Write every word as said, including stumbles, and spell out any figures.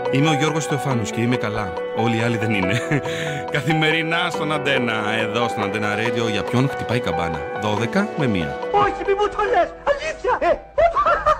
Είμαι ο Γιώργος Θεοφάνους και είμαι καλά. Όλοι οι άλλοι δεν είναι. Καθημερινά στον Αντένα, εδώ στον Αντένα Radio, για ποιον χτυπάει η καμπάνα. δώδεκα με μία. Όχι, μη μου το λες! Αλήθεια! Ε,